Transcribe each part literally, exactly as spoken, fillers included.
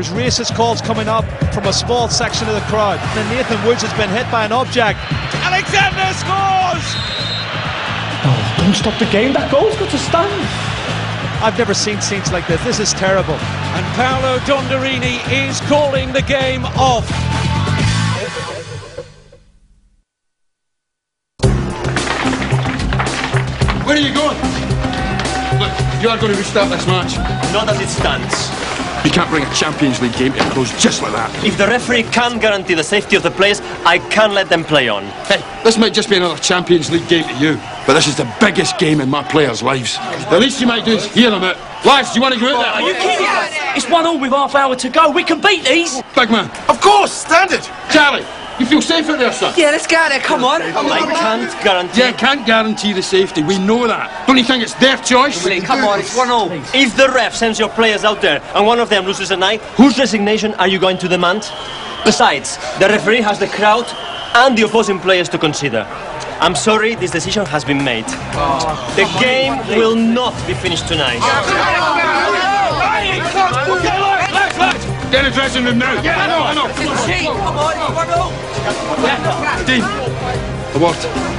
There's racist calls coming up from a small section of the crowd. And Nathan Woods has been hit by an object. Alexander scores! Oh, don't stop the game. That goal's got to stand. I've never seen scenes like this. This is terrible. And Paolo Dondorini is calling the game off. Where are you going? Look, you are going to restart this match. Not as it stands. You can't bring a Champions League game to a close just like that. If the referee can't guarantee the safety of the players, I can't let them play on. Hey, this might just be another Champions League game to you, but this is the biggest game in my players' lives. The least you might do is hear them out. Lads, do you want to go out there? Are you kidding? It's one all with half hour to go. We can beat these. Big man. Of course, standard. Charlie, you feel safe out there, son? Yeah, let's go there, come on. I can't guarantee... Yeah, can't guarantee the safety. We know that. Don't you think it's their choice? Willie, come on, it's one all. If the ref sends your players out there and one of them loses a night, whose resignation are you going to demand? Besides, the referee has the crowd and the opposing players to consider. I'm sorry, this decision has been made. The game will not be finished tonight. Get a dressing room now. Yeah, I know, I know. Come on, it's one all. Dean, a word.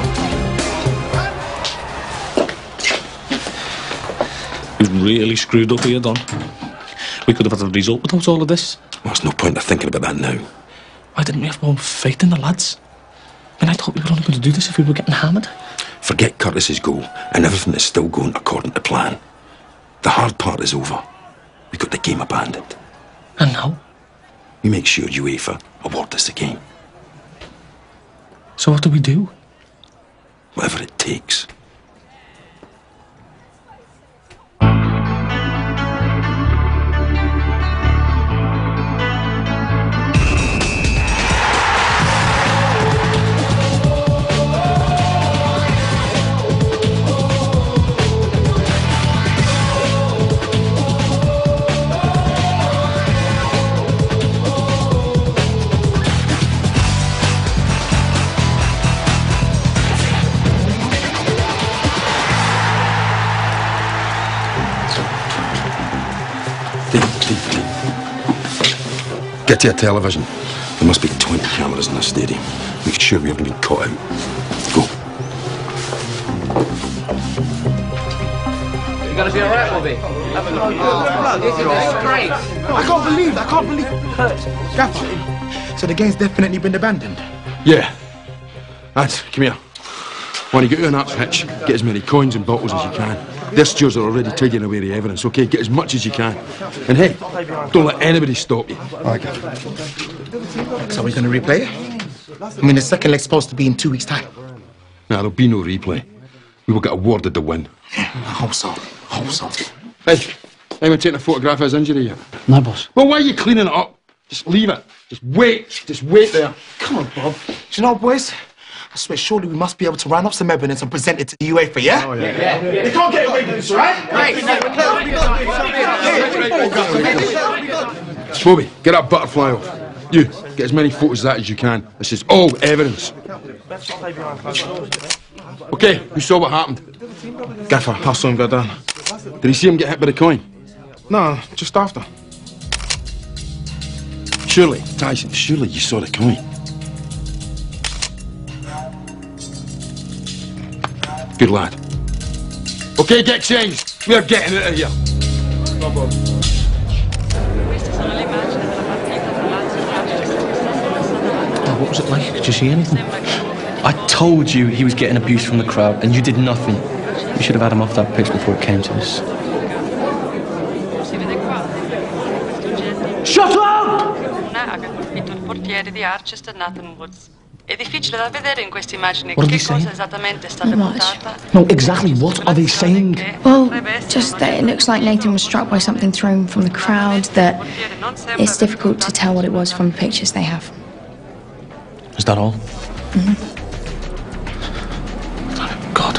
We've really screwed up here, Don. We could have had a result without all of this. Well, there's no point in thinking about that now. Why didn't we have more faith in the lads? I mean, I thought we were only going to do this if we were getting hammered. Forget Curtis's goal, and everything is still going according to plan. The hard part is over. We got the game abandoned. And now? We make sure UEFA award us the game. So what do we do? Whatever it takes. Get to your television. There must be twenty cameras in this stadium. Make sure we haven't been caught out. Go. You're gonna be alright, Bobby. This is great. I can't believe, I can't believe. Gaffer, so the game's definitely been abandoned? Yeah. Lads, come here. When you get on that pitch, get as many coins and bottles as you can. Their stewards are already taking away the evidence, okay? Get as much as you can. And hey, don't let anybody stop you. Okay. So we're going to replay it? I mean, the second leg's supposed to be in two weeks' time. Nah, there'll be no replay. We will get awarded the win. I hope so. I hope so. Hey, anyone taking a photograph of his injury yet? No, boss. Well, why are you cleaning it up? Just leave it. Just wait. Just wait there. Come on, Bob. Do you know, boys? I swear, surely we must be able to round up some evidence and present it to the UEFA, yeah? Oh, yeah. yeah, yeah. They can't get away with this, right? Right. Bobby, get that butterfly off. You, get as many photos of that as you can. This is all evidence. Okay, who saw what happened? Gaffer, I saw him go down. Did he see him get hit by the coin? No, just after. Surely. Tyson, surely you saw the coin. Good lad. Okay, get changed. We're getting out of here. Oh, what was it like? Did you see anything? I told you he was getting abuse from the crowd, and you did nothing. You should have had him off that pitch before it came to this. Shut up! Ha colpito il portiere di Archester, Nathan Woods. È difficile da vedere in queste immagini What are che they cosa saying? esattamente è stata Not much. buttata. No, exactly. What are they saying? Well, just that it looks like Nathan was struck by something thrown from the crowd, that it's difficult to tell what it was from the pictures they have. Is that all? Mm-hmm. God.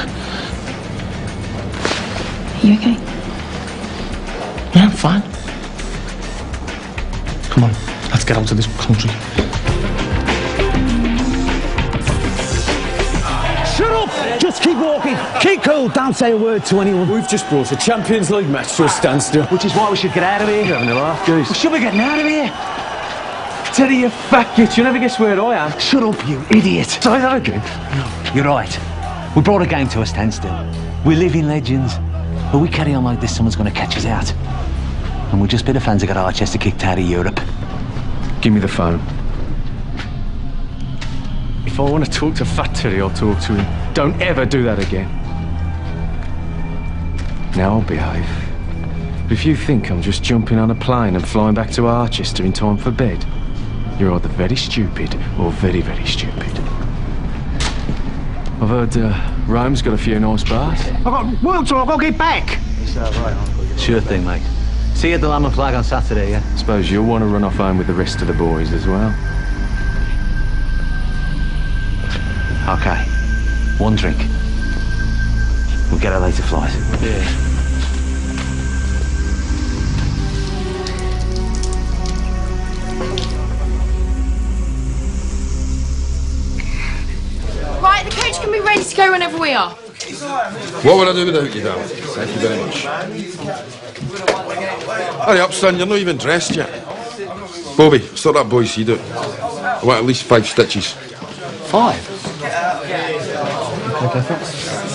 Are you okay? Yeah, I'm fine. Come on, let's get out of this country. Shut up! Just keep walking. Keep cool. Don't say a word to anyone. We've just brought a Champions League match to a standstill. Which is why we should get out of here. You're having a laugh, Goose. Well, should we get out of here? Teddy, you fat git. You'll never guess where I am. Shut up, you idiot. Say that again. No, you're right. We brought a game to a standstill. We're living legends. But we carry on like this, someone's going to catch us out. And we'll just be the fans that got Archester kicked out of Europe. Give me the phone. If I want to talk to Fat Teddy, I'll talk to him. Don't ever do that again. Now I'll behave. But if you think I'm just jumping on a plane and flying back to Archester in time for bed, you're either very stupid or very, very stupid. I've heard uh, Rome's got a few nice bars. I've got world tour, I've got to get back. Is that right, Uncle? Sure thing, mate. See you at the Lamb and Flag on Saturday, yeah? Suppose you'll want to run off home with the rest of the boys as well. Okay. One drink. We'll get a later flight. Yeah. Right, the coach can be ready to go whenever we are. What would I do without you, darling? Thank you very much. Hurry up, son, you're not even dressed yet. Bobby, sort that boy's head out. I want at least five stitches. Five? Okay, thanks.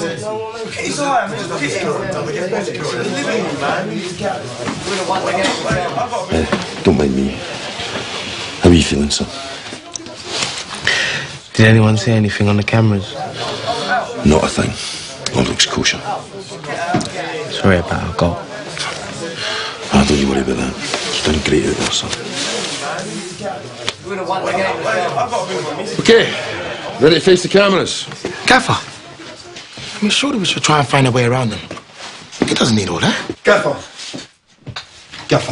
Uh, don't mind me. How are you feeling, sir? Did anyone see anything on the cameras? Not a thing. All looks kosher. Sorry about our goal. Ah, don't you worry about that. You've done great out there, son. Okay, ready to face the cameras? Gaffer, I mean, surely we should try and find a way around them. He doesn't need all that. Gaffer. Gaffer.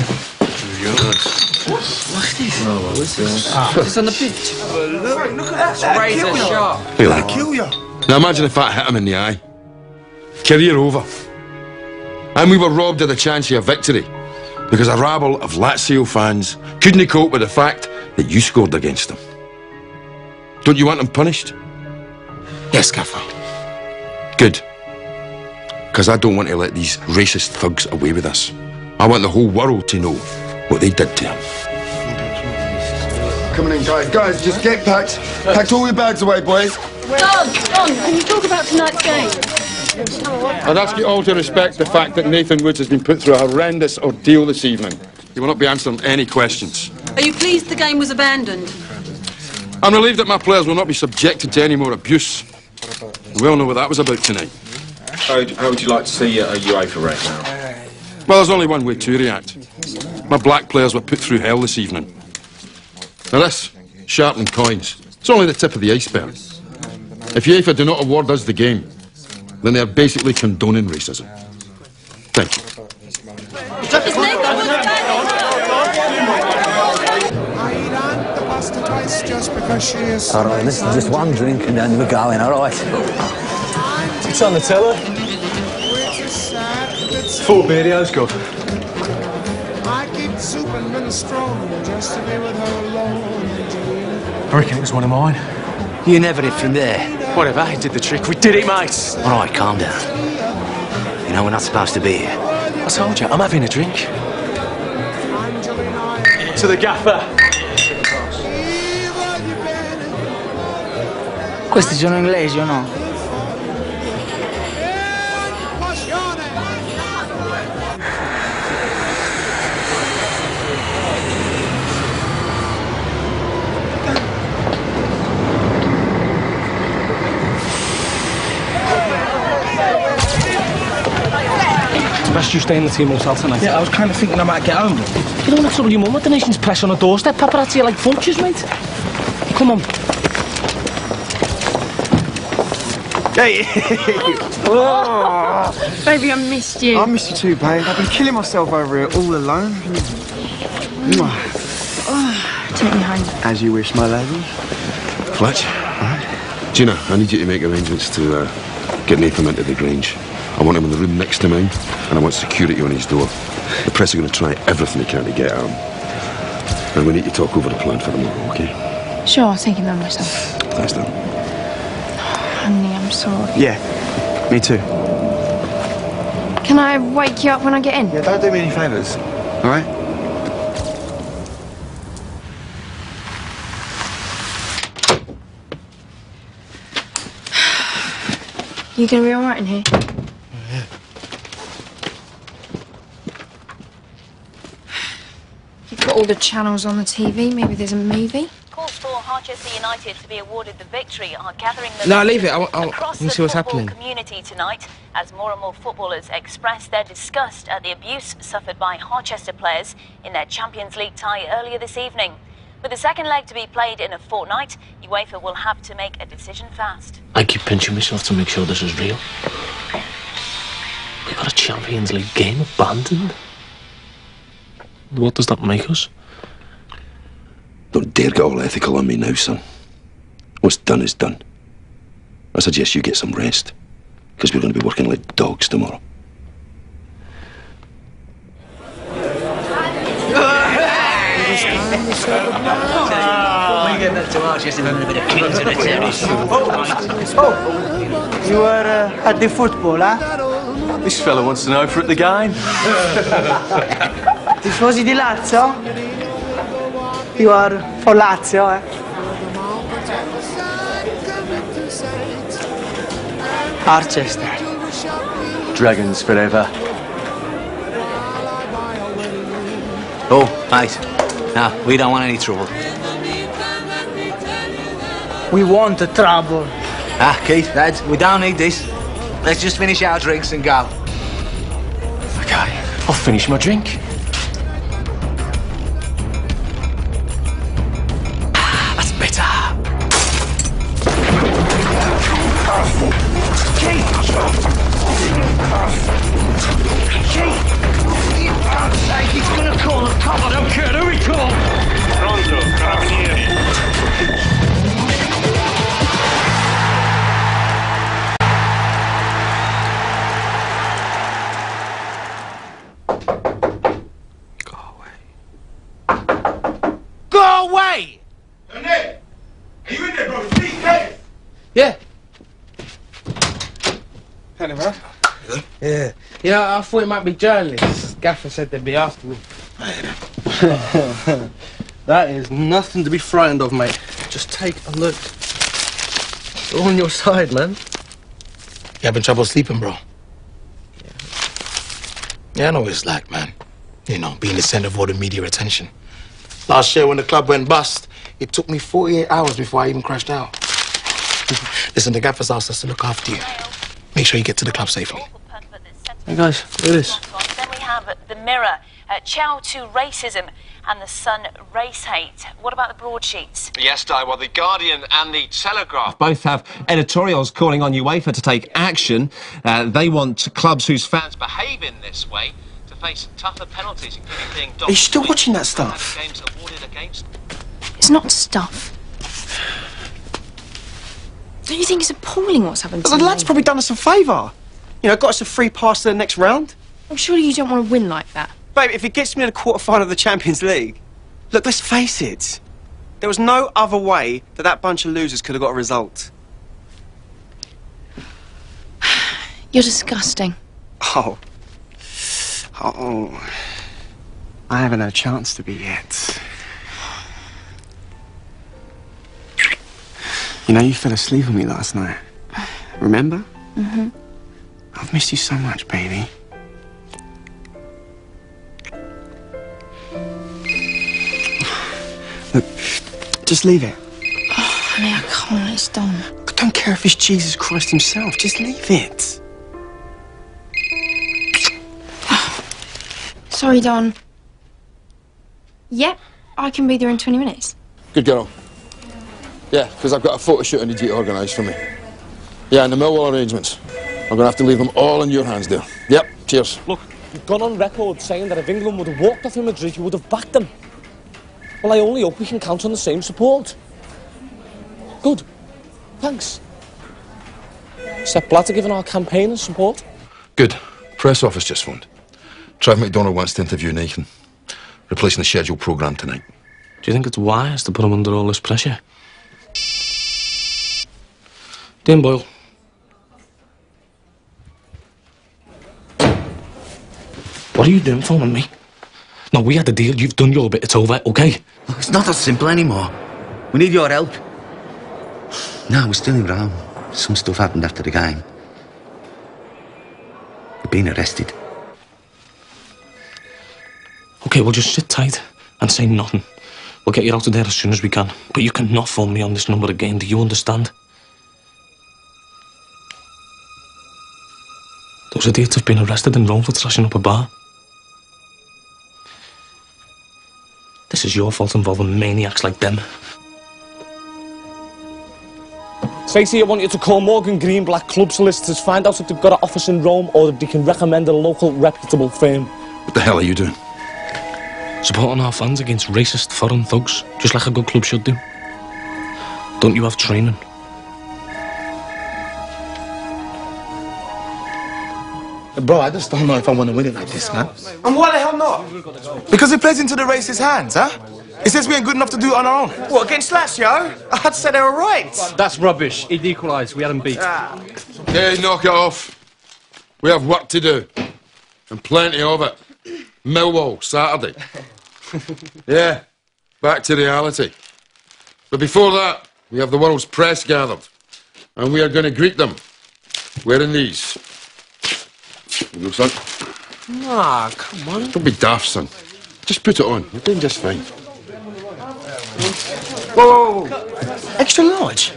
What's this? Oh, well, what's this? Ah, it's on the pitch. Look, look at that. Razor sharp. Look at that. Kill you. Now imagine if that hit him in the eye. Career over. And we were robbed of the chance of a victory because a rabble of Lazio fans couldn't cope with the fact that you scored against them. Don't you want them punished? Yes, Gaffer. Good. Because I don't want to let these racist thugs away with us. I want the whole world to know what they did to him. Coming in, guys. Guys, just get packed. Packed all your bags away, boys. Don, Don, can you talk about tonight's game? I'd ask you all to respect the fact that Nathan Woods has been put through a horrendous ordeal this evening. He will not be answering any questions. Are you pleased the game was abandoned? I'm relieved that my players will not be subjected to any more abuse. We all know what that was about tonight. How, how would you like to see a UEFA right now? Well, there's only one way to react. My black players were put through hell this evening. Now this, sharpening coins, it's only the tip of the iceberg. If UEFA do not award us the game, then they're basically condoning racism. Thank you. All right, this is just one drink and then we're going, all right? It's on the teller. Full video's good. I keep soup and minestrone just to be with her alone. I reckon it was one of mine. You never hit from there. Whatever, he did the trick. We did it, mate. All right, calm down. You know we're not supposed to be here. I told you, I'm having a drink. To the gaffer. Questi sono inglesi o no? Best you stay in the team hotel tonight. Yeah, I was kind of thinking I might get home. You don't want to trouble your mum with the nation's press on the doorstep. Paparazzi are like vultures, mate. Come on. Hey! Oh, baby, I missed you. I missed you too, babe. I've been killing myself over here all alone. Oh, take me home. As you wish, my lady. Fletch? Right. Gina, I need you to make arrangements to uh, get Nathan into the Grange. I want him in the room next to mine, and I want security on his door. The press are going to try everything they can to get at him. And we need to talk over the plan for tomorrow, okay? Sure, I'll take him there myself. Thanks, Dan. Honey, I'm sorry. Yeah, me too. Can I wake you up when I get in? Yeah, don't do me any favours, all right? You gonna be all right in here? Yeah. You've got all the channels on the T V. Maybe there's a movie. Calls for Harchester United to be awarded the victory are gathering No, leave it. I, I, across I want to see the what's football happening. community tonight as more and more footballers express their disgust at the abuse suffered by Harchester players in their Champions League tie earlier this evening. With the second leg to be played in a fortnight, UEFA will have to make a decision fast. I keep pinching myself to make sure this is real. We got a Champions League game abandoned. What does that make us? Don't dare get all ethical on me now, son. What's done is done. I suggest you get some rest, because we're going to be working like dogs tomorrow. We get that to Harchester and a bit of kings in the terrace. Oh, you are uh, at the football, huh? This fella wants to know if we're at the game. Tifosi di Lazio? You are for Lazio, eh? Harchester. Dragons forever. Oh, mate. No, we don't want any trouble. We want the trouble. Ah, Keith, lads, we don't need this. Let's just finish our drinks and go. Okay, I'll finish my drink. That's better. He's gonna call the cop. I don't care who he calls. Pronto, carabinieri. Go away! Hey, Nick! Are you in there, bro? Speak, hey! Yeah. Hello, man. Yeah. You know, I thought it might be journalists. Gaffer said they'd be after me. That is nothing to be frightened of, mate. Just take a look. It's all on your side, man. You having trouble sleeping, bro? Yeah. Yeah, I know what it's like, man. You know, being the center of all the media attention. Last year when the club went bust, it took me forty-eight hours before I even crashed out. Listen, the Gaffer's asked us to look after you. Make sure you get to the club safely. Hey, guys, look at this. Then we have The Mirror, uh, Ciao to Racism, and The Sun, Race Hate. What about the broadsheets? Yes, Di, well, The Guardian and The Telegraph both have editorials calling on UEFA to take action. Uh, they want clubs whose fans behave in this way to face tougher penalties, including being docked. Are you still watching that stuff? Games awarded against. It's not stuff. Don't you think it's appalling what's happened to The me? lad's probably done us a favour. You know, got us a free pass to the next round. I'm sure you don't want to win like that. Babe, if it gets me to the quarter-final of the Champions League, look, let's face it. There was no other way that that bunch of losers could have got a result. You're disgusting. Oh. Oh. I haven't had a chance to be yet. You know, you fell asleep on me last night. Remember? Mm-hmm. I've missed you so much, baby. Look, just leave it. Oh, honey, I can't. It's done. I don't care if it's Jesus Christ himself. Just leave it. Sorry, Don. Yep, I can be there in twenty minutes. Good girl. Yeah, because I've got a photo shoot I need you to organise for me. Yeah, and the Millwall arrangements. I'm going to have to leave them all in your hands there. Yep, cheers. Look, you've gone on record saying that if England would have walked off in Madrid, you would have backed them. Well, I only hope we can count on the same support. Good. Thanks. Sepp Blatter giving our campaign support. Good. Press office just phoned. Trav McDonald wants to interview Nathan, replacing the scheduled programme tonight. Do you think it's wise to put him under all this pressure? Dean Boyle, What are you doing phoning me? No, we had a deal. You've done your bit. It's over, okay? Look, it's not that simple anymore. We need your help. No, we're still in Rome. Some stuff happened after the game. We've been arrested. Okay, we'll just sit tight and say nothing. We'll get you out of there as soon as we can. But you cannot phone me on this number again. Do you understand? Those idiots have been arrested in Rome for trashing up a bar. This is your fault involving maniacs like them. Stacey, I want you to call Morgan Greenblatt Club Solicitors, find out if they've got an office in Rome or if they can recommend a local reputable firm. What the hell are you doing? Supporting our fans against racist foreign thugs, just like a good club should do. Don't you have training? Bro, I just don't know if I want to win it like this, man. And why the hell not? Because it plays into the racist hands, huh? It says we ain't good enough to do it on our own. What, against Lazio? I'd say they were right. That's rubbish. He'd equalised. We had him beat. Ah. Hey, knock it off. We have work to do. And plenty of it. Millwall, Saturday. Yeah, back to reality. But before that, we have the world's press gathered. And we are going to greet them. Wearing these. Here you go, son. Nah, come on. Don't be daft, son. Just put it on. You're doing just fine. Whoa, whoa, whoa. Extra large?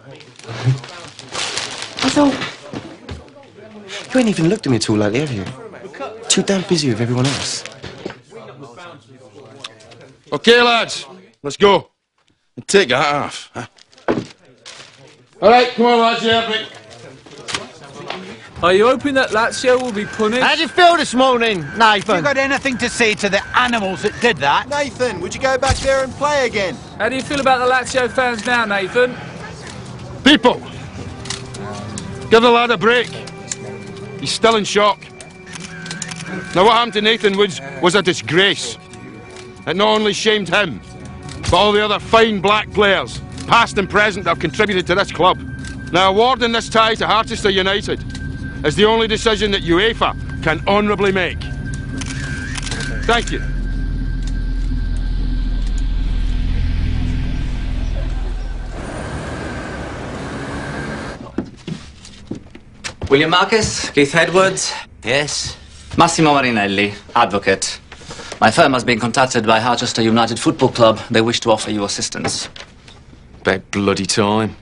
I thought... You ain't even looked at me at all lately, have you? Too damn busy with everyone else. Okay, lads. Let's go. And take your hat off. Huh? All right, come on, lads. Yeah, mate. Are you hoping that Lazio will be punished? How do you feel this morning, Nathan? You got anything to say to the animals that did that? Nathan, would you go back there and play again? How do you feel about the Lazio fans now, Nathan? People, give the lad a break. He's still in shock. Now, what happened to Nathan Woods was a disgrace. It not only shamed him, but all the other fine black players, past and present, that have contributed to this club. Now, awarding this tie to Harchester United is the only decision that UEFA can honourably make. Thank you. William Marcus, Keith Edwards. Yes. Massimo Marinelli, advocate. My firm has been contacted by Harchester United Football Club. They wish to offer you assistance. About bloody time.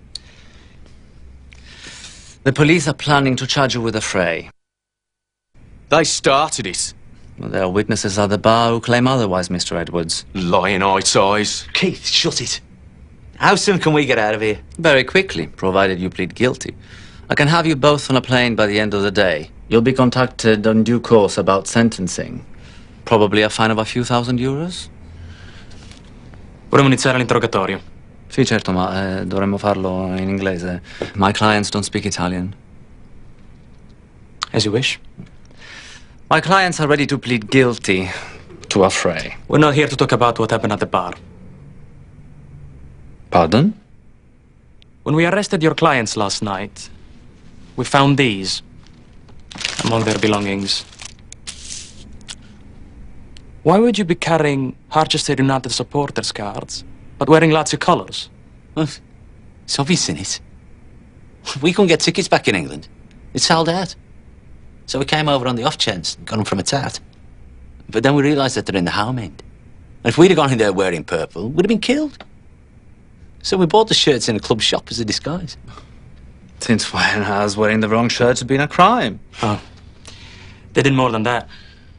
The police are planning to charge you with a fray. They started it. Well, there are witnesses at the bar who claim otherwise, Mister Edwards. Lying eyes. Keith, shut it. How soon can we get out of here? Very quickly, provided you plead guilty. I can have you both on a plane by the end of the day. You'll be contacted in due course about sentencing. Probably a fine of a few thousand euros? Vorremmo iniziare l'interrogatorio. Sì, certo, ma eh, dovremmo farlo in inglese. My clients don't speak Italian. As you wish. My clients are ready to plead guilty to a fray. We're not here to talk about what happened at the bar. Pardon? When we arrested your clients last night, we found these among their belongings. Why would you be carrying Harchester United supporters cards, but wearing Lazio colours? Well, it's obvious, isn't it? We couldn't get tickets back in England. It sold out. So we came over on the off chance and got them from a tat. But then we realised that they're in the home end. And if we'd have gone in there wearing purple, we'd have been killed. So we bought the shirts in a club shop as a disguise. Since when has wearing the wrong shirts been a crime? Oh. They did more than that.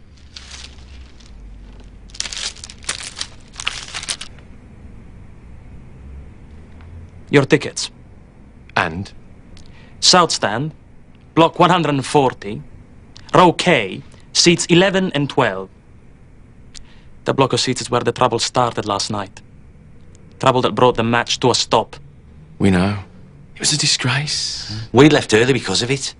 Your tickets. And? South Stand, block one hundred forty, row K, seats eleven and twelve. The block of seats is where the trouble started last night. Trouble that brought the match to a stop. We know. It was a disgrace. We left early because of it.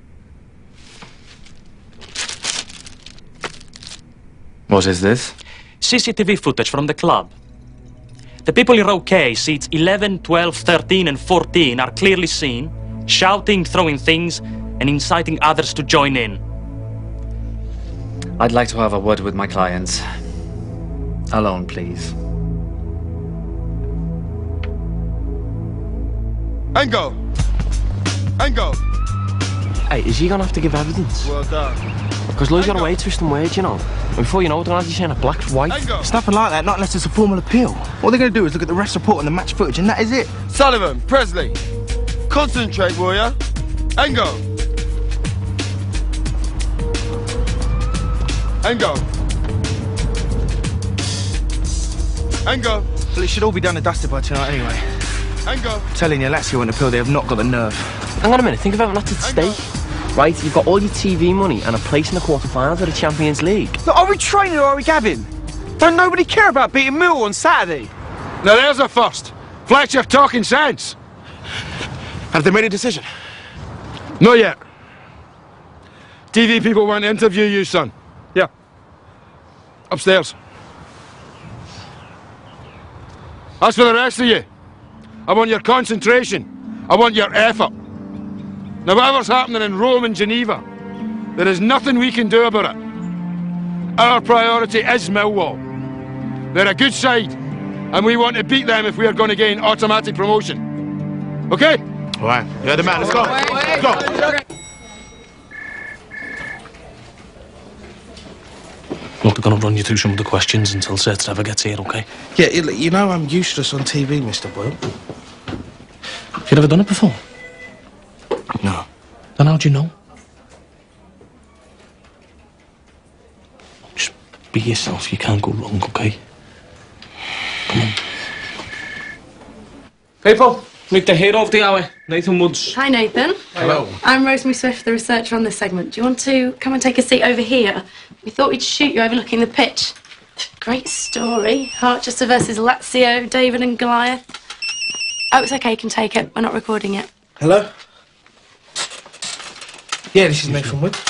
What is this? C C T V footage from the club. The people in row K, seats eleven, twelve, thirteen and fourteen are clearly seen, shouting, throwing things, and inciting others to join in. I'd like to have a word with my clients. Alone, please. Engo! Engo! Hey, is he gonna have to give evidence? Well done. Because Lloyd's got a way of twisting words, you know. And before you know it, they're gonna have you saying a black's white. It's nothing like that, not unless it's a formal appeal. All they're going to do is look at the rest report and the match footage, and that is it. Sullivan, Presley, concentrate, will ya? Engo! Engo! Engo! Well, it should all be done and dusted by tonight anyway. Engo! I'm telling you, Lazio and appeal, they have not got the nerve. Hang on a minute, think of everything that's at stake. Right, you've got all your T V money and a place in the quarterfinals of the Champions League. Look, are we training or are we gabbing? Don't nobody care about beating Millwall on Saturday? Now there's a first. Fletcher talking sense. Have they made a decision? Not yet. T V people want to interview you, son. Yeah. Upstairs. As for the rest of you, I want your concentration. I want your effort. Now, whatever's happening in Rome and Geneva, there is nothing we can do about it. Our priority is Millwall. They're a good side, and we want to beat them if we are going to gain automatic promotion. Okay? All right. You're the man. Let's go. Let's go. Look, they're going to run you through some of the questions until Sir Trevor gets here, okay? Yeah, you know I'm useless on T V, Mister Boyle. Have you ever done it before? No. Then how'd you know? Just be yourself. You can't go wrong, okay? Come on. People, meet the hero of the hour, Nathan Woods. Hi, Nathan. Hello. I'm Rosemary Swift, the researcher on this segment. Do you want to come and take a seat over here? We thought we'd shoot you overlooking the pitch. Great story. Harchester versus Lazio, David and Goliath. Oh, it's okay, you can take it. We're not recording it. Hello? Yeah, this is Nathan Wood.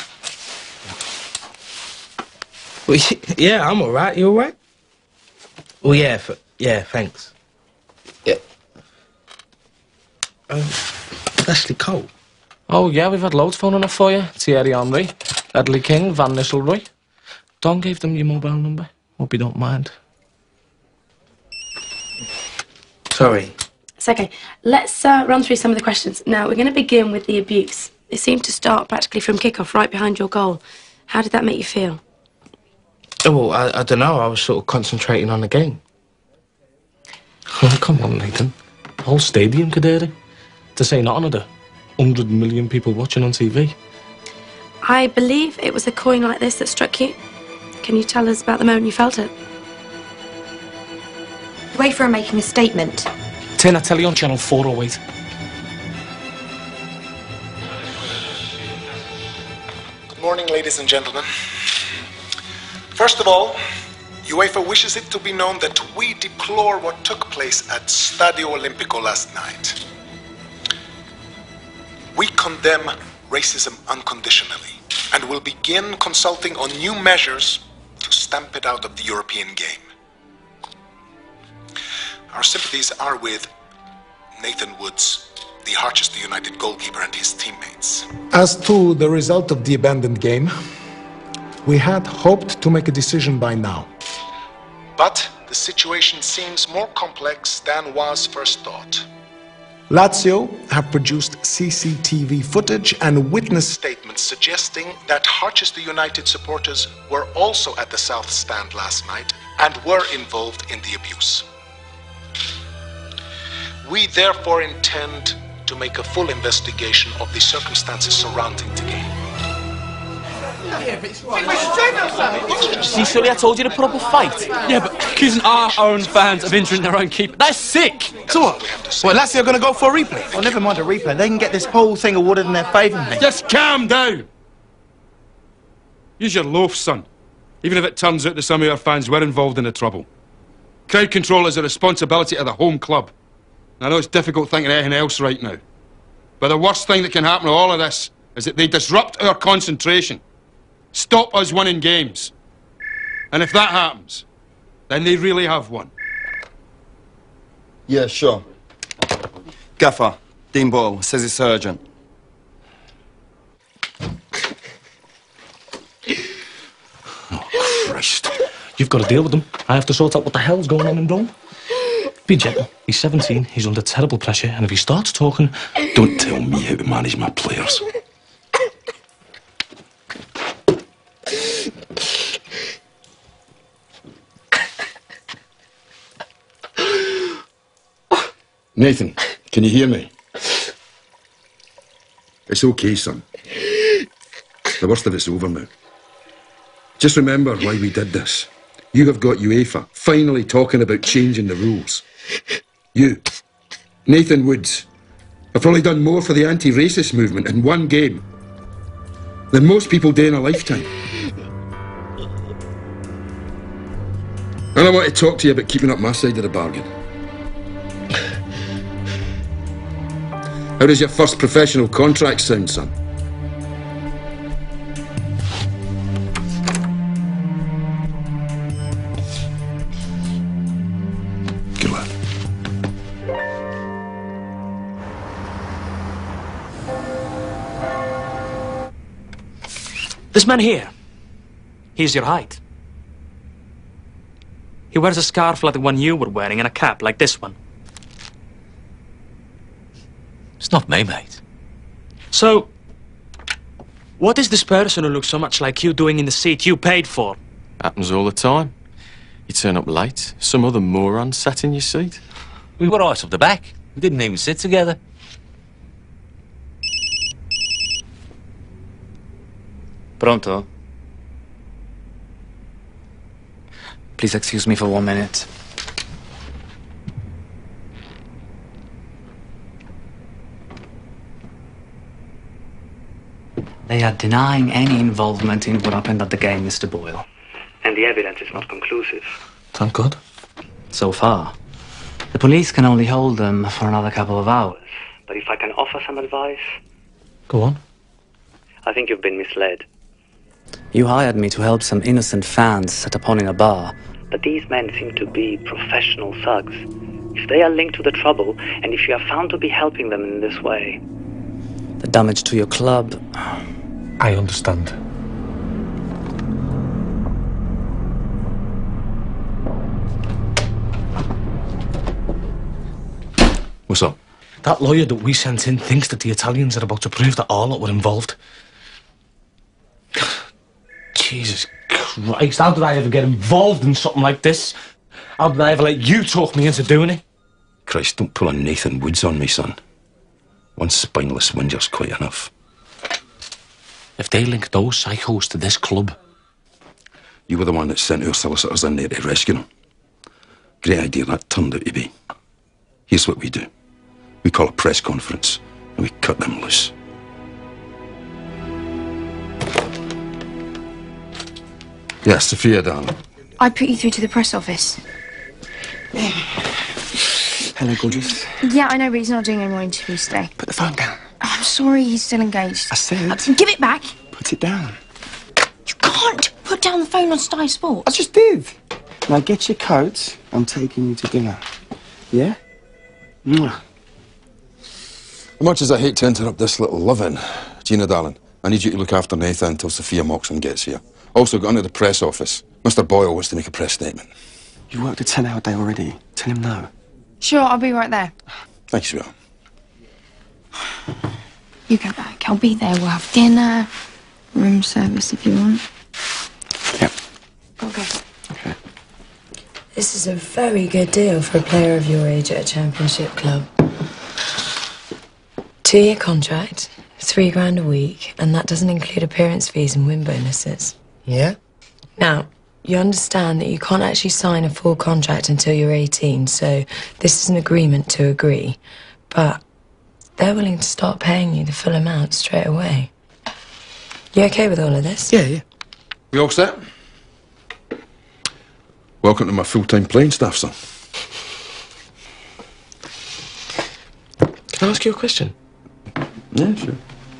Well, yeah, I'm all right. You all right? Well, yeah, f yeah, thanks. Yeah. Um, Ashley Cole. Oh, yeah, we've had loads phoning up for you. Thierry Henry, Edley King, Van Nistelrooy. Don gave them your mobile number. Hope you don't mind. Sorry. It's okay. Let's uh, run through some of the questions. Now, we're going to begin with the abuse. It seemed to start practically from kickoff, right behind your goal. How did that make you feel? Oh, well, I, I don't know. I was sort of concentrating on the game. Oh, come on, Nathan. The whole stadium could hear it. To say not another hundred million people watching on T V. I believe it was a coin like this that struck you. Can you tell us about the moment you felt it? Wait for her making a statement. Turn that telly on channel four oh eight. Good morning, ladies and gentlemen. First of all, UEFA wishes it to be known that we deplore what took place at Stadio Olimpico last night. We condemn racism unconditionally and will begin consulting on new measures to stamp it out of the European game. Our sympathies are with Nathan Woods, the Harchester United goalkeeper, and his teammates. As to the result of the abandoned game, we had hoped to make a decision by now. But the situation seems more complex than was first thought. Lazio have produced C C T V footage and witness Statements suggesting that Harchester United supporters were also at the South Stand last night and were involved in the abuse. We therefore intend to make a full investigation of the circumstances surrounding the game. See, Sully, I told you to put up a fight. Yeah, but accusing our own fans of injuring their own keeper, that's sick. So what? Well, Lazio are going to go for a replay. Oh, never mind a replay. They can get this whole thing awarded in their favour, mate. Just calm down. Use your loaf, son. Even if it turns out that some of our fans were involved in the trouble. Crowd control is a responsibility of the home club. I know it's difficult thinking anything else right now. But the worst thing that can happen to all of this is that they disrupt our concentration. Stop us winning games. And if that happens, then they really have won. Yeah, sure. Gaffer, Dean Boyle says it's urgent. You've got to deal with them. I have to sort out what the hell's going on in Rome. Be gentle. He's seventeen, he's under terrible pressure, and if he starts talking... Don't tell me how to manage my players. Nathan, can you hear me? It's okay, son. The worst of it's over now. Just remember why we did this. You have got UEFA finally talking about changing the rules. You, Nathan Woods, have probably done more for the anti-racist movement in one game than most people do in a lifetime. And I want to talk to you about keeping up my side of the bargain. How does your first professional contract sound, son? Good lad. This man here, he's your height. He wears a scarf like the one you were wearing and a cap like this one. It's not me, mate. So, what is this person who looks so much like you doing in the seat you paid for? Happens all the time. You turn up late, some other moron sat in your seat. We were right up the back. We didn't even sit together. Pronto? Please excuse me for one minute. They are denying any involvement in what happened at the game, Mister Boyle. And the evidence is not conclusive. Thank God. So far. The police can only hold them for another couple of hours. But if I can offer some advice... Go on. I think you've been misled. You hired me to help some innocent fans set upon in a bar. But these men seem to be professional thugs. If they are linked to the trouble, and if you are found to be helping them in this way, the damage to your club... I understand. What's up? That lawyer that we sent in thinks that the Italians are about to prove that our lot were involved. Jesus Christ, how did I ever get involved in something like this? How did I ever let you talk me into doing it? Christ, don't pull a Nathan Woods on me, son. One spineless whinger's quite enough. If they link those psychos to this club... You were the one that sent our solicitors in there to rescue them. Great idea that turned out to be. Here's what we do. We call a press conference, and we cut them loose. Yes, Sophia, darling. I put you through to the press office. Hello, gorgeous. Yeah, I know, but he's not doing any more interviews today. Put the phone down. I'm sorry, he's still engaged. I said... Uh, give it back. Put it down. You can't put down the phone on Sky Sports. I just did. Now get your coat. I'm taking you to dinner. Yeah? Mwah. As much as I hate to interrupt this little love-in, Gina, darling, I need you to look after Nathan until Sophia Moxon gets here. Also, go into the press office. Mister Boyle wants to make a press statement. You worked a ten-hour day already. Tell him no. Sure, I'll be right there. Thank you, sweetheart. You go back. I'll be there. We'll have dinner, room service if you want. Yep. Okay. Okay. This is a very good deal for a player of your age at a championship club. Two-year contract, three grand a week, and that doesn't include appearance fees and win bonuses. Yeah? Now, you understand that you can't actually sign a full contract until you're eighteen, so this is an agreement to agree. But they're willing to start paying you the full amount straight away. You okay with all of this? Yeah, yeah. We all set? Welcome to my full-time playing staff, son. Can I ask you a question? Yeah, sure.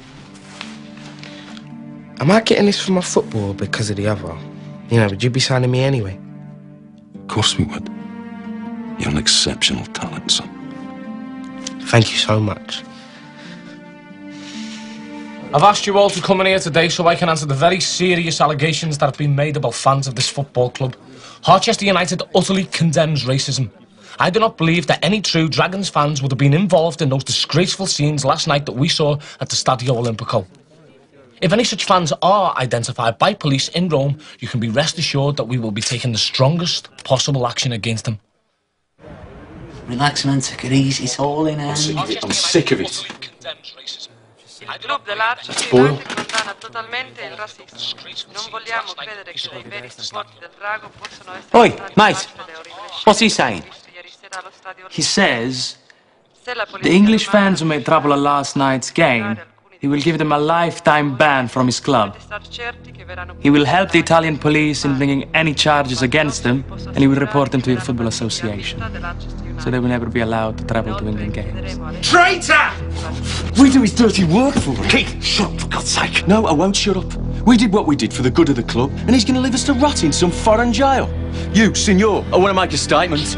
Am I getting this for my football because of the other? You know, would you be signing me anyway? Of course we would. You're an exceptional talent, son. Thank you so much. I've asked you all to come in here today so I can answer the very serious allegations that have been made about fans of this football club. Harchester United utterly condemns racism. I do not believe that any true Dragons fans would have been involved in those disgraceful scenes last night that we saw at the Stadio Olimpico. If any such fans are identified by police in Rome, you can be rest assured that we will be taking the strongest possible action against them. Relax, man, take it easy, it's all in hand. I'm sick of it. I'm sick of it. Il club dell'Arci Spoil. condanna totalmente il razzismo. Non vogliamo credere che dei veri supporti del Drago possano essere Oi, stati mate, parte delle orribili what's he saying? He says the English fans who made trouble at last night's game, he will give them a lifetime ban from his club. He will help the Italian police in bringing any charges against them, and he will report them to your football association. So they will never be allowed to travel to England games. Traitor! We do his dirty work for him. Keith, shut up, for God's sake. No, I won't shut up. We did what we did for the good of the club, and he's going to leave us to rot in some foreign jail. You, Signor, I want to make a statement.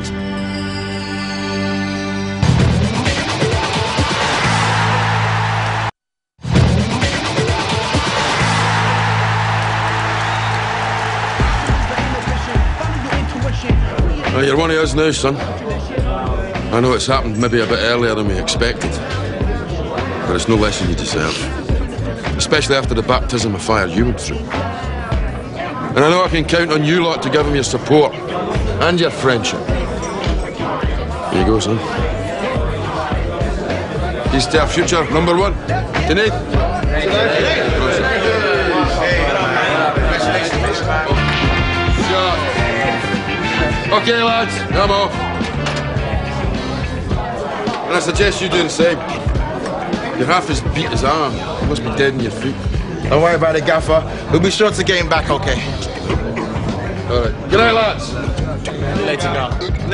Well, you're one of us now, son. I know it's happened maybe a bit earlier than we expected, but it's no less than you deserve. Especially after the baptism of fire you went through. And I know I can count on you lot to give him your support and your friendship. Here you go, son. He's to our future, number one. Sinead. Okay, lads, come off. And I suggest you do the same. You're half as beat as I am. You must be dead in your feet. Don't worry about it, Gaffer. We'll be sure to get him back, okay? All right. Good night, lads. Later, now.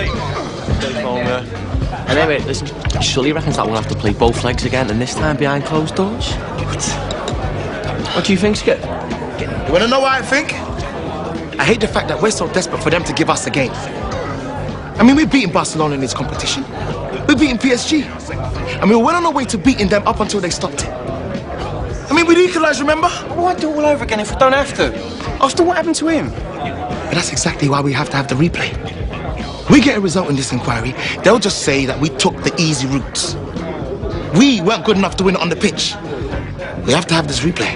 Anyway, listen, Sully reckons that we'll have to play both legs again, and this time behind closed doors. What? What do you think, Skip? You want to know what I think? I hate the fact that we're so desperate for them to give us a game. I mean, we've beaten Barcelona in this competition. We've beaten P S G. I mean, we're on our way to beating them up until they stopped it. I mean, we'd equalise, remember? Why do it all over again if we don't have to? After what happened to him? But that's exactly why we have to have the replay. We get a result in this inquiry, they'll just say that we took the easy routes. We weren't good enough to win it on the pitch. We have to have this replay.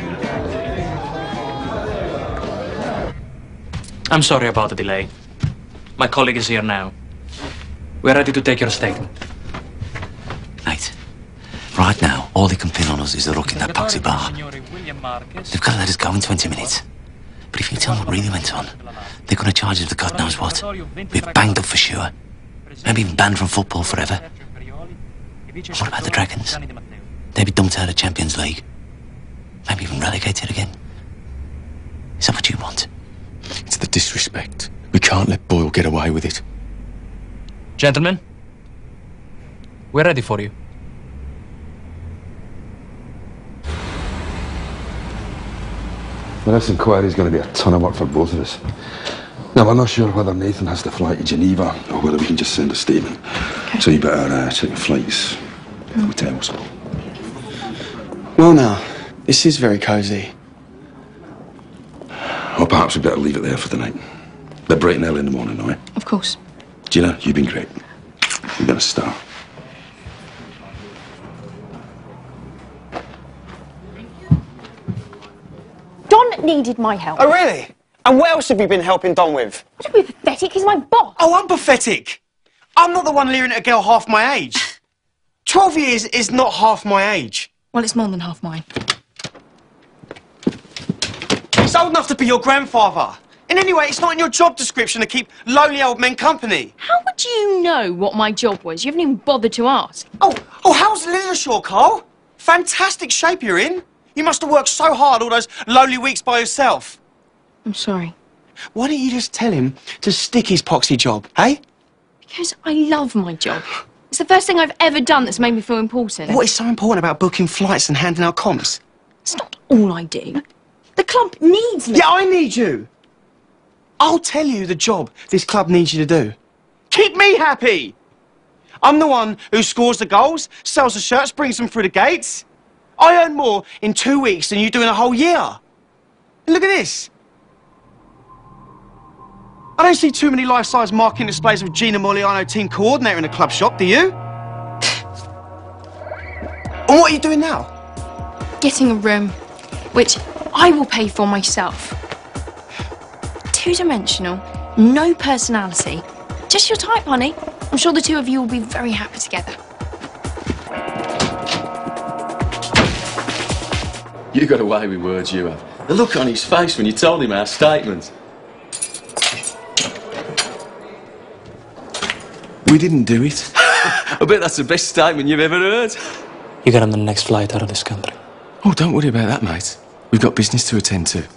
I'm sorry about the delay. My colleague is here now. We're ready to take your statement. Mate, right now, all they can pin on us is the rook in that poxy bar. They've got to let us go in twenty minutes. But if you tell them what really went on, they're going to charge us with God knows what. We're banged up for sure. Maybe even banned from football forever. And what about the Dragons? They'd be dumped out of Champions League. Maybe even relegated again. Is that what you want? It's the disrespect. We can't let Boyle get away with it. Gentlemen, we're ready for you. Well, this inquiry is going to be a ton of work for both of us. Now, we're not sure whether Nathan has to fly to Geneva or whether we can just send a statement. Okay. So you better uh, check your flights, mm. hotels. Well, now, this is very cosy. Or perhaps we better leave it there for the night. They're bright and early in the morning, all right? Of course. Gina, you've been great. You've been a star. Don needed my help. Oh, really? And what else have you been helping Don with? Don't be pathetic, he's my boss. Oh, I'm pathetic. I'm not the one leering at a girl half my age. Twelve years is not half my age. Well, it's more than half mine. He's old enough to be your grandfather. And anyway, it's not in your job description to keep lonely old men company. How would you know what my job was? You haven't even bothered to ask. Oh, oh, how's Lilleshall, Carl? Fantastic shape you're in. You must have worked so hard all those lonely weeks by yourself. I'm sorry. Why don't you just tell him to stick his poxy job, eh? Because I love my job. It's the first thing I've ever done that's made me feel important. What is so important about booking flights and handing out comms? It's not all I do. The club needs me. Yeah, I need you. I'll tell you the job this club needs you to do. Keep me happy. I'm the one who scores the goals, sells the shirts, brings them through the gates. I earn more in two weeks than you do in a whole year. And look at this. I don't see too many life-size marketing displays of Gina Moliano, team coordinator, in a club shop, do you? And what are you doing now? Getting a room, which I will pay for myself. Two-dimensional, no personality. Just your type, honey. I'm sure the two of you will be very happy together. You got away with words, you have. The look on his face when you told him our statement. We didn't do it. I bet that's the best statement you've ever heard. You get on the next flight out of this country. Oh, don't worry about that, mate. We've got business to attend to.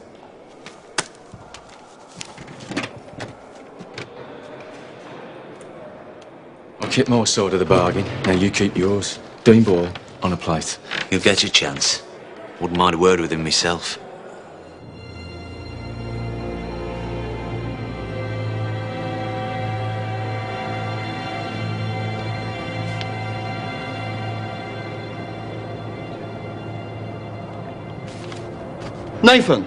I'll keep my side of the bargain. Now you keep yours. Dean Ball on a plate. You'll get your chance. Wouldn't mind a word with him myself. Nathan!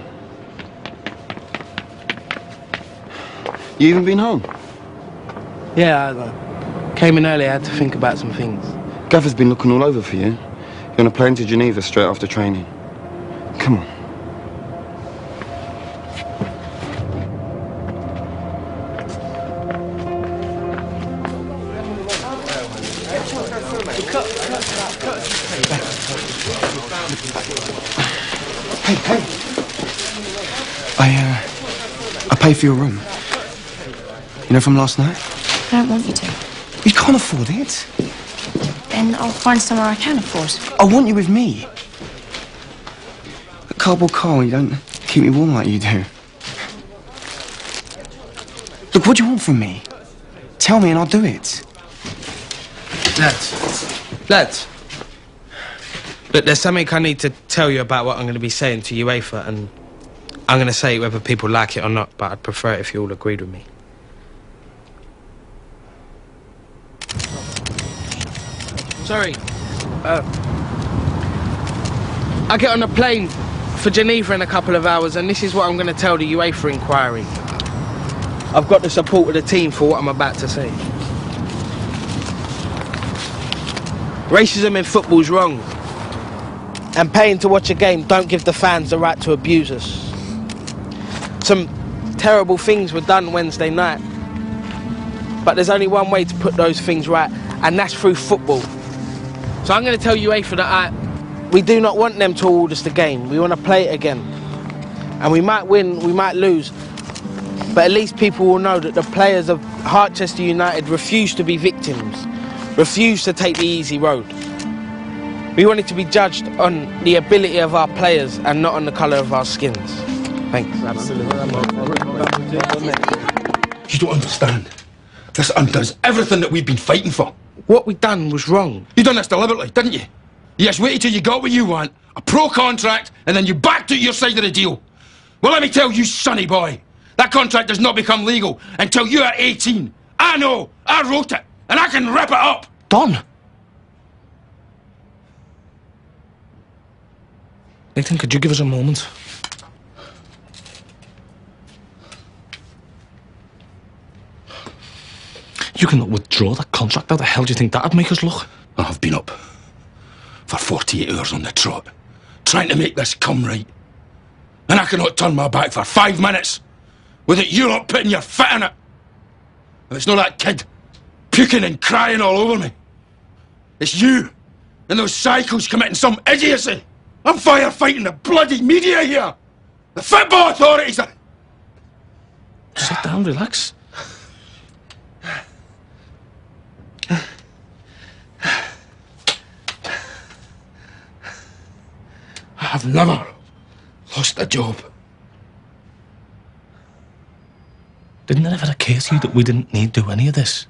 You even been home? Yeah, I uh, came in early. I had to think about some things. Gaffer's been looking all over for you. You're on a plane to Geneva straight after training. Come on. Hey, hey. I, uh, I pay for your room. You know from last night? I don't want you to. You can't afford it. Then I'll find somewhere I can afford. I want you with me. At Cardboard Car, you don't keep me warm like you do. Look, what do you want from me? Tell me and I'll do it. Lads, lads. Look, there's something I need to tell you about what I'm going to be saying to UEFA, and I'm going to say it whether people like it or not, but I'd prefer it if you all agreed with me. Sorry. Uh, I get on a plane for Geneva in a couple of hours, and this is what I'm going to tell the UEFA inquiry. I've got the support of the team for what I'm about to say. Racism in football's wrong. And paying to watch a game don't give the fans the right to abuse us. Some terrible things were done Wednesday night. But there's only one way to put those things right, and that's through football. So I'm going to tell UEFA that I, we do not want them to award us the game. We want to play it again. And we might win, we might lose, but at least people will know that the players of Harchester United refuse to be victims, refuse to take the easy road. We want it to be judged on the ability of our players and not on the colour of our skins. Thanks. Absolutely. You don't understand. This undoes everything that we've been fighting for. What we done was wrong. You done this deliberately, didn't you? You just waited till you got what you want, a pro contract, and then you backed out your side of the deal. Well, let me tell you, sonny boy, that contract does not become legal until you are eighteen. I know, I wrote it, and I can rip it up. Don! Nathan, could you give us a moment? You cannot withdraw that contract. How the hell do you think that'd make us look? I've been up for forty-eight hours on the trot, trying to make this come right. And I cannot turn my back for five minutes without you not putting your foot in it. And it's not that kid puking and crying all over me. It's you and those psychos committing some idiocy. I'm firefighting the bloody media here. The football authorities are... Sit down, relax. I've never lost a job. Didn't it ever occur to you that we didn't need to do any of this?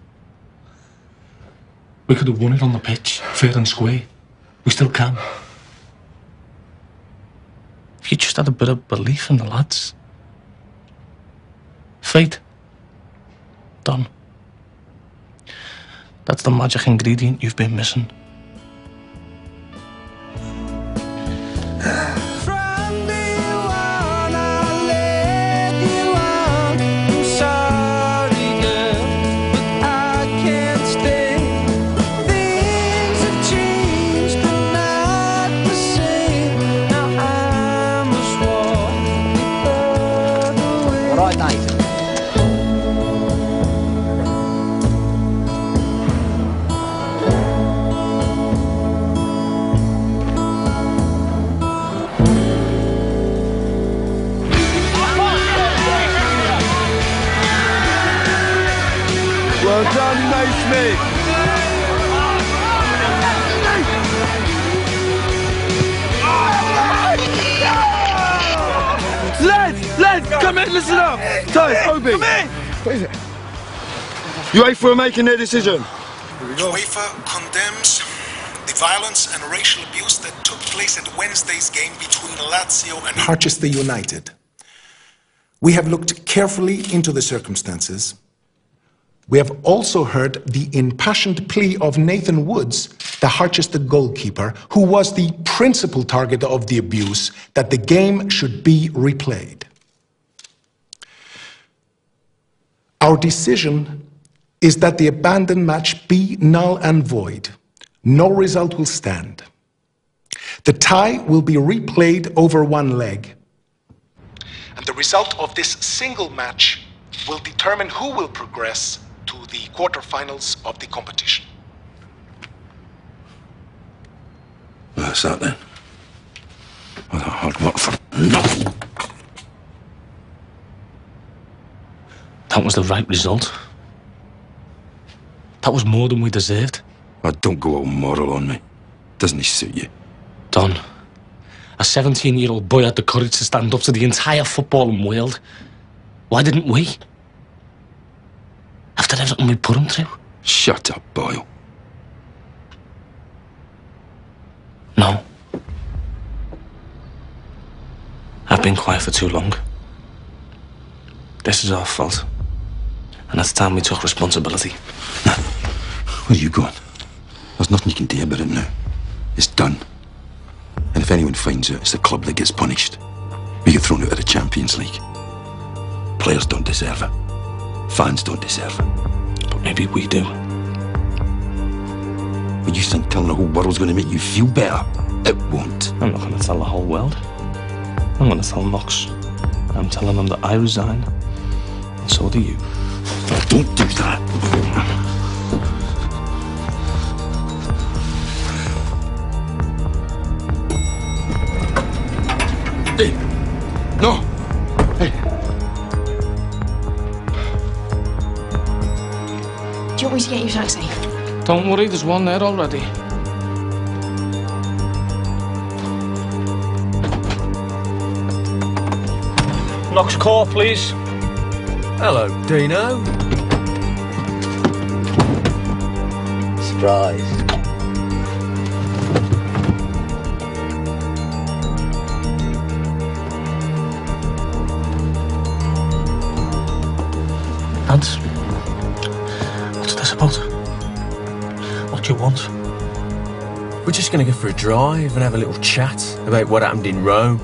We could have won it on the pitch, fair and square. We still can. If you just had a bit of belief in the lads. Faith. Done. That's the magic ingredient you've been missing. Well done, Naismith. Lads, lads, come in, listen up. Ty, Obi. Come in. What is it? UEFA are making their decision. UEFA condemns the violence and racial abuse that took place at Wednesday's game between Lazio and Harchester United. We have looked carefully into the circumstances. We have also heard the impassioned plea of Nathan Woods, the Harchester goalkeeper, who was the principal target of the abuse, that the game should be replayed. Our decision is that the abandoned match be null and void. No result will stand. The tie will be replayed over one leg. And the result of this single match will determine who will progress to the quarterfinals of the competition. Well, that's that then. Well, that hard work for nothing. That was the right result. That was more than we deserved. Oh, don't go all moral on me. Doesn't he suit you? Don, a seventeen-year-old boy had the courage to stand up to the entire footballing world. Why didn't we? After everything we put him through? Shut up, Boyle. No. I've been quiet for too long. This is our fault. And it's time we took responsibility. Where are you going? There's nothing you can do about it now. It's done. And if anyone finds out, it's the club that gets punished. We get thrown out of the Champions League. Players don't deserve it. Fans don't deserve it. But maybe we do. But you think telling the whole world's going to make you feel better? It won't. I'm not going to tell the whole world. I'm going to tell Knox. I'm telling them that I resign. And so do you. Don't do that. Hey. No. Hey. Do you want me to get you a taxi? Don't worry, there's one there already. Knox Court, please. Hello, Dino. Surprise. Lads, what's this about? What do you want? We're just going to go for a drive and have a little chat about what happened in Rome.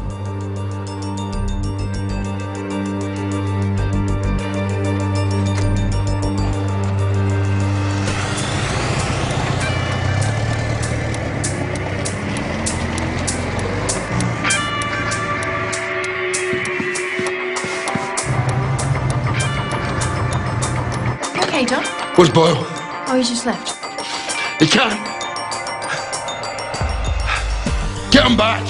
Okay, Don. Where's Boyle? Oh, he just left. He can't. Get him back.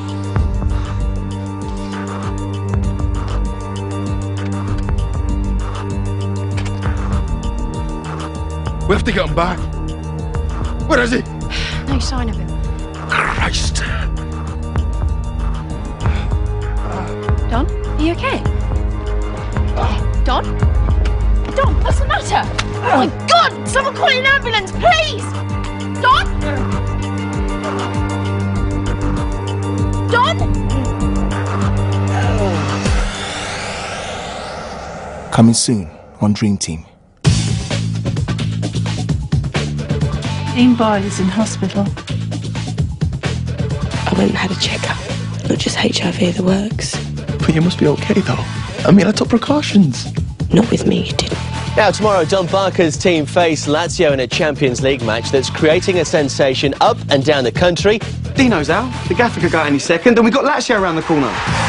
We have to get him back. Where is he? No sign of him. Christ. Don, are you okay? Don? Don, what's the matter? Oh my God! Someone call an ambulance, please! Don? Don? Coming soon on Dream Team. Dean Boyle is in hospital. I went and had a checkup. Not just H I V, the works. But you must be okay, though. I mean, I took precautions. Not with me, you didn't. Now, tomorrow, Don Barker's team face Lazio in a Champions League match that's creating a sensation up and down the country. Dino's out, the gaffer could go any second, and we've got Lazio around the corner.